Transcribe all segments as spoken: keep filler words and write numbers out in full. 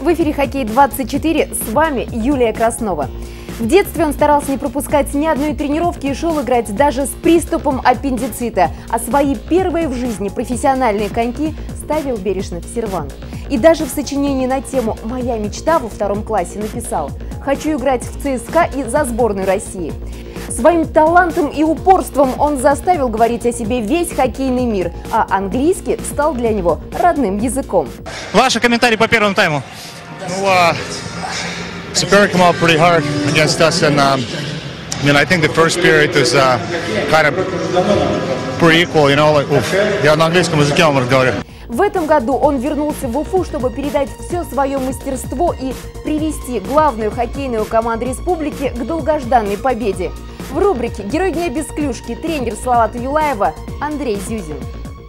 В эфире «Хоккей двадцать четыре», с вами Юлия Краснова. В детстве он старался не пропускать ни одной тренировки и шел играть даже с приступом аппендицита. А свои первые в жизни профессиональные коньки ставил бережно в сервант. И даже в сочинении на тему «Моя мечта» во втором классе написал: «Хочу играть в ЦСКА и за сборную России». Своим талантом и упорством он заставил говорить о себе весь хоккейный мир, а английский стал для него родным языком. Ваши комментарии по первому тайму? Ну, uh, Superior came out pretty hard against us, and um, I mean, I think the first period is uh, kind of pretty equal, you know, like, oof. Я на английском языке вам разговариваю. В этом году он вернулся в Уфу, чтобы передать все свое мастерство и привести главную хоккейную команду республики к долгожданной победе. В рубрике «Герой дня без клюшки» тренер Салавата Юлаева Андрей Зюзин.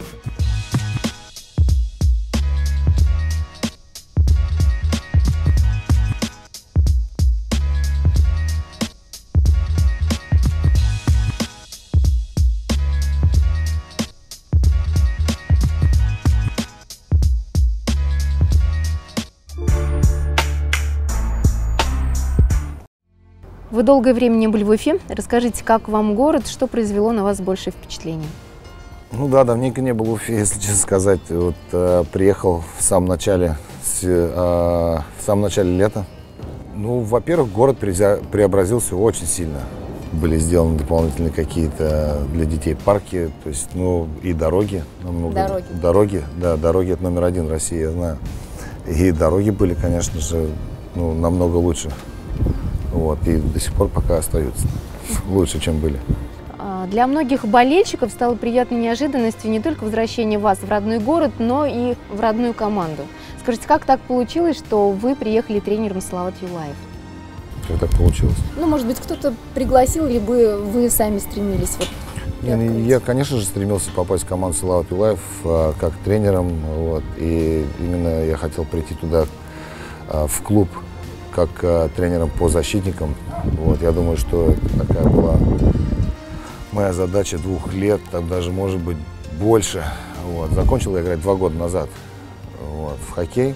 Вы долгое время не были в Уфе. Расскажите, как вам город, что произвело на вас большее впечатление? Ну да, давненько не был в Уфе, если честно сказать. Вот, э, приехал в самом начале, с, э, в самом начале лета. Ну, во-первых, город преобразился очень сильно. Были сделаны дополнительные какие-то для детей парки, то есть, ну, и дороги. Намного, дороги. Дороги, да, дороги — это номер один в России, я знаю. И дороги были, конечно же, ну, намного лучше. Вот, и до сих пор пока остаются лучше, чем были. Для многих болельщиков стало приятной неожиданностью не только возвращение вас в родной город, но и в родную команду. Скажите, как так получилось, что вы приехали тренером Салават Юлаев? Как так получилось? Ну, может быть, кто-то пригласил, либо вы сами стремились? Вот, я, конечно же, стремился попасть в команду Салават Юлаев а, как тренером. Вот, и именно я хотел прийти туда, а, в клуб, как а, тренером по защитникам. Вот, я думаю, что такая была моя задача двух лет, там даже, может быть, больше. Вот. Закончил я играть два года назад, вот, в хоккей.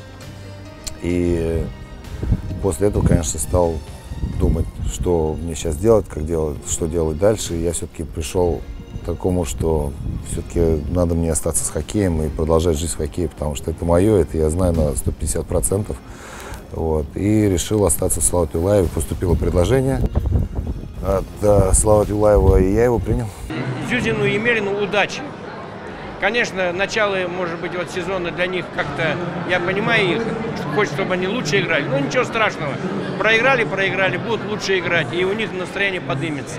И после этого, конечно, стал думать, что мне сейчас делать, как делать, что делать дальше. И я все-таки пришел к такому, что все-таки надо мне остаться с хоккеем и продолжать жизнь в хоккее, потому что это мое, это я знаю на сто пятьдесят процентов. Вот, и решил остаться в Салавате Юлаеве. Поступило предложение от uh, Салавата Юлаева, и я его принял. Зюзину и Емелину удачи. Конечно, начало, может быть, вот сезона для них как-то, я понимаю их, хочет, чтобы они лучше играли. Но ничего страшного. Проиграли, проиграли, будут лучше играть, и у них настроение поднимется.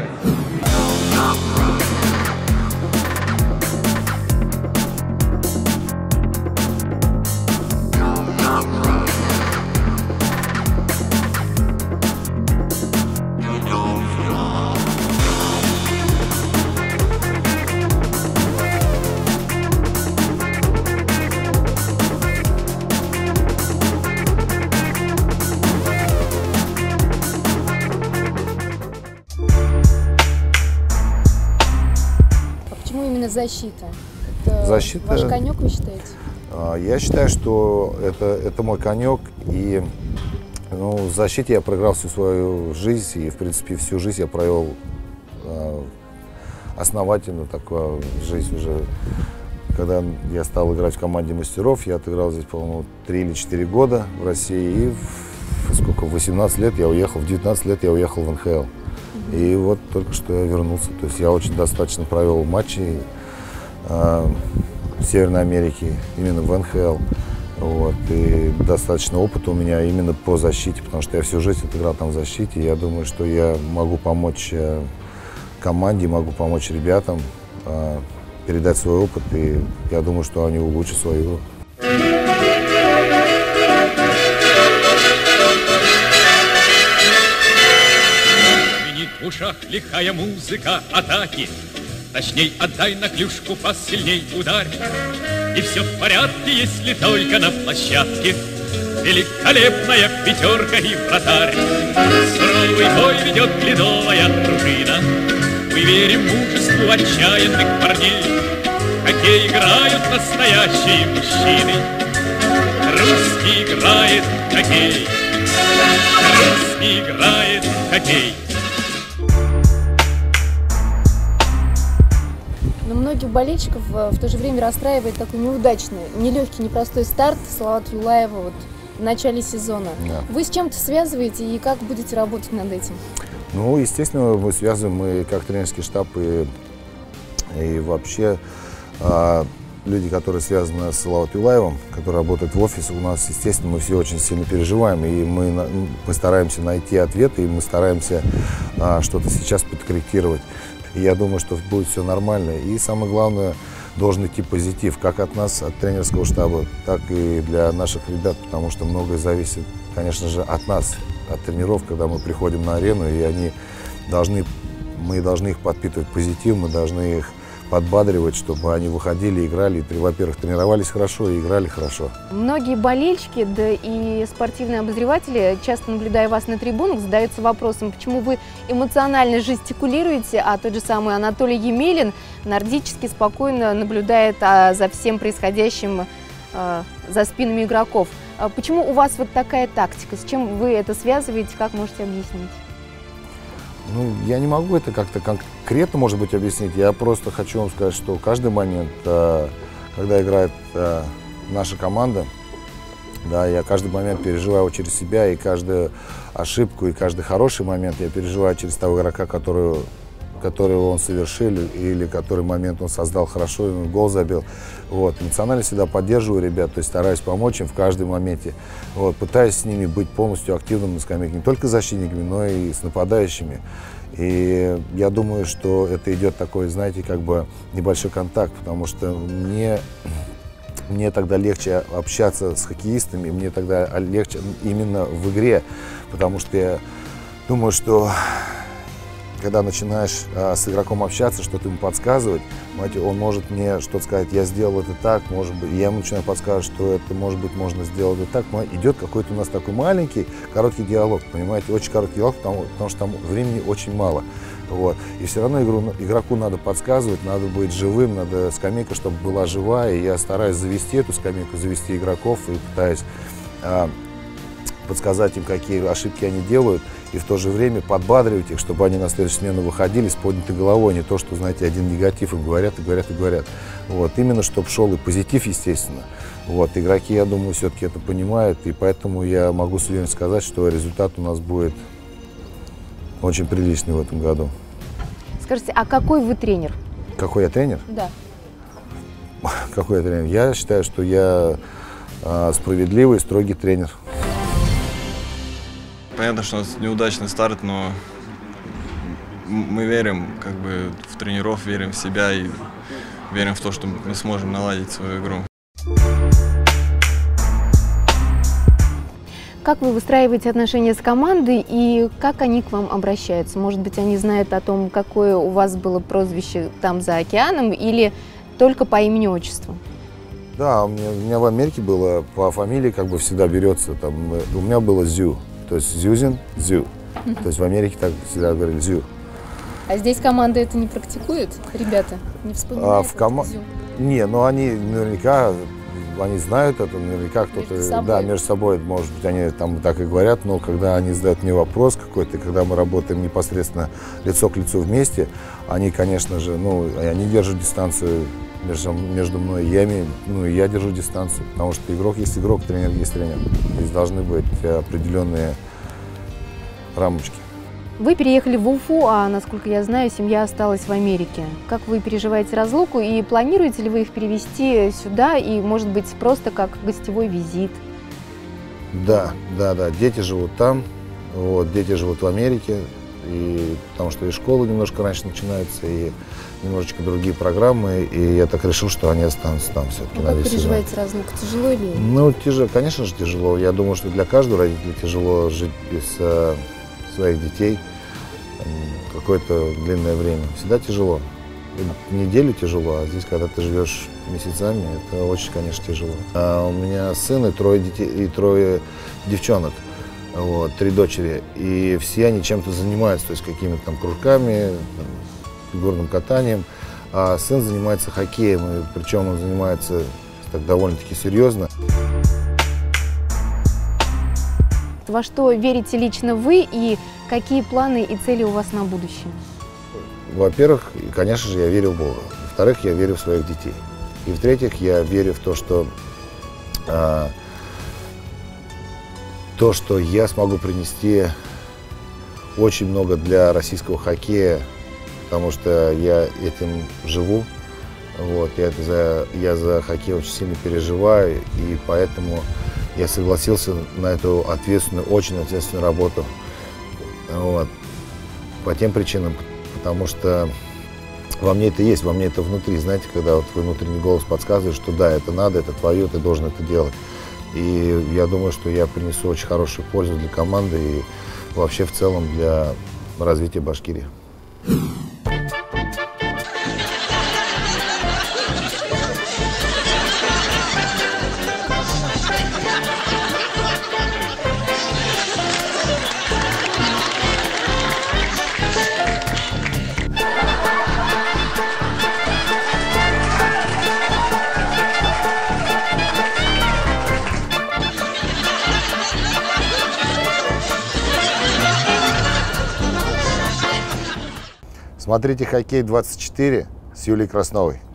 Защита. Это Защита, ваш конек, вы считаете? Я считаю, что это, это мой конек. И ну, в защите я проиграл всю свою жизнь. И, в принципе, всю жизнь я провел э, основательно такую жизнь уже. Когда я стал играть в команде мастеров, я отыграл здесь, по-моему, три или четыре года в России. И в, сколько, в восемнадцать лет я уехал, в девятнадцать лет я уехал в эн ха эл. И вот только что я вернулся. То есть я очень достаточно провел матчей э, в Северной Америке, именно в эн ха эл. Вот. И достаточно опыта у меня именно по защите, потому что я всю жизнь отыграл там в защите. И я думаю, что я могу помочь э, команде, могу помочь ребятам э, передать свой опыт. И я думаю, что они улучшат свою игру. В ушах лихая музыка атаки. Точней, отдай на клюшку, посильней ударь. И все в порядке, если только на площадке великолепная пятерка и вратарь. Суровый бой ведет ледовая дружина. Мы верим мужеству отчаянных парней. В хоккей играют настоящие мужчины. Русский играет хоккей. Русский играет в хоккей. Но многих болельщиков в то же время расстраивает такой неудачный, нелегкий, непростой старт Салавата Юлаева вот в начале сезона. Да. Вы с чем-то связываете и как будете работать над этим? Ну, естественно, мы связываем, мы как тренерский штаб и, и вообще а, люди, которые связаны с Салаватом Юлаевым, которые работают в офисе, у нас, естественно, мы все очень сильно переживаем, и мы, мы стараемся найти ответы, и мы стараемся а, что-то сейчас подкорректировать. И я думаю, что будет все нормально. И самое главное, должен идти позитив, как от нас, от тренерского штаба, так и для наших ребят, потому что многое зависит, конечно же, от нас, от тренеров, когда мы приходим на арену, и они должны, мы должны их подпитывать позитив, мы должны их подбадривать, чтобы они выходили, играли, и, во-первых, тренировались хорошо и играли хорошо. Многие болельщики, да и спортивные обозреватели, часто наблюдая вас на трибунах, задаются вопросом, почему вы эмоционально жестикулируете, а тот же самый Анатолий Емелин нордически спокойно наблюдает а, за всем происходящим а, за спинами игроков. А почему у вас вот такая тактика? С чем вы это связываете? Как можете объяснить? Ну, я не могу это как-то конкретно, может быть, объяснить. Я просто хочу вам сказать, что каждый момент, когда играет наша команда, да, я каждый момент переживаю через себя, и каждую ошибку, и каждый хороший момент я переживаю через того игрока, который, которого он совершил, или который момент он создал хорошо, и он гол забил. Вот. Эмоционально всегда поддерживаю ребят, то есть стараюсь помочь им в каждом моменте. Вот. Пытаюсь с ними быть полностью активным на скамейке, не только с защитниками, но и с нападающими. И я думаю, что это идет такой, знаете, как бы небольшой контакт, потому что мне, мне тогда легче общаться с хоккеистами, мне тогда легче именно в игре, потому что я думаю, что когда начинаешь а, с игроком общаться, что-то ему подсказывать, знаете, он может мне что-то сказать, я сделал это так, может быть, я ему начинаю подсказывать, что это, может быть, можно сделать это так. Идет какой-то у нас такой маленький, короткий диалог, понимаете, очень короткий диалог, потому, потому что там времени очень мало. Вот. И все равно игру, игроку надо подсказывать, надо быть живым, надо скамейка, чтобы была живая, и я стараюсь завести эту скамейку, завести игроков, и пытаюсь а, подсказать им, какие ошибки они делают, и в то же время подбадривать их, чтобы они на следующую смену выходили с поднятой головой, не то, что, знаете, один негатив им говорят, и говорят, и говорят. Вот. Именно, чтобы шел и позитив, естественно. Вот. Игроки, я думаю, все-таки это понимают, и поэтому я могу с уверенностью сказать, что результат у нас будет очень приличный в этом году. Скажите, а какой вы тренер? Какой я тренер? Да. Какой я тренер? Я считаю, что я а, справедливый, строгий тренер. Понятно, что у нас неудачный старт, но мы верим как бы в тренеров, верим в себя и верим в то, что мы сможем наладить свою игру. Как вы выстраиваете отношения с командой и как они к вам обращаются? Может быть, они знают о том, какое у вас было прозвище там за океаном, или только по имени-отчеству? Да, у меня, у меня в Америке было по фамилии, как бы всегда берется, там, у меня было Зю, то есть Зюзин, Зю. То есть в Америке так всегда говорили Зю. А здесь команда это не практикует, ребята? Не вспоминают? А в кома... Не, но они наверняка, они знают это, наверняка кто-то, да, между собой, может быть, они там так и говорят, но когда они задают мне вопрос какой-то, когда мы работаем непосредственно лицо к лицу вместе, они, конечно же, ну, они держат дистанцию между, между мной и я, ну, и я держу дистанцию, потому что игрок есть игрок, тренер есть тренер. Здесь должны быть определенные рамочки. Вы переехали в Уфу, а, насколько я знаю, семья осталась в Америке. Как вы переживаете разлуку и планируете ли вы их перевести сюда и, может быть, просто как гостевой визит? Да, да, да. Дети живут там, вот, дети живут в Америке, и, потому что и школа немножко раньше начинается, и немножечко другие программы, и я так решил, что они останутся там все-таки. А как переживаете разлуку? Тяжело ли? Ну, тяжело, конечно же, тяжело. Я думаю, что для каждого родителя тяжело жить без э, своих детей какое-то длинное время. Всегда тяжело. И неделю тяжело, а здесь, когда ты живешь месяцами, это очень, конечно, тяжело. А у меня сын и трое детей, и трое девчонок. Вот, три дочери, и все они чем-то занимаются, то есть какими-то там кружками, там, фигурным катанием, а сын занимается хоккеем, и причем он занимается так довольно-таки серьезно. во что верите лично вы и какие планы и цели у вас на будущее? Во-первых, конечно же, я верю в Бога. Во-вторых, я верю в своих детей. И в-третьих, я верю в то, что а, то, что я смогу принести очень много для российского хоккея, потому что я этим живу. Вот, я, это за, я за хоккей очень сильно переживаю, и поэтому я согласился на эту ответственную, очень ответственную работу. Вот, по тем причинам, потому что во мне это есть, во мне это внутри. Знаете, когда вот твой внутренний голос подсказывает, что да, это надо, это твое, ты должен это делать. И я думаю, что я принесу очень хорошую пользу для команды и вообще в целом для развития Башкирии. Смотрите «Хоккей двадцать четыре» с Юлией Красновой.